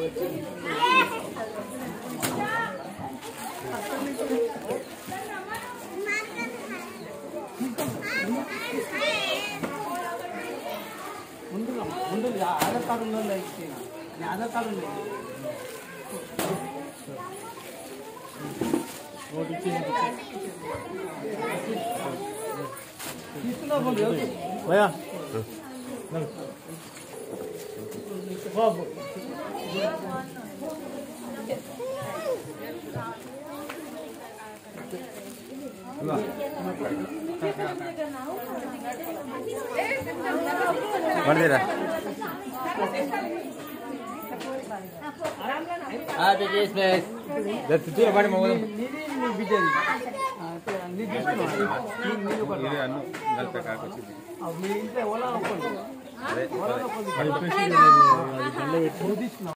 ముందుగా ఆధార్ కార్డు ఉందో ఆధార్ కార్డు ఉంది भैया Happy Christmas. That's the deal.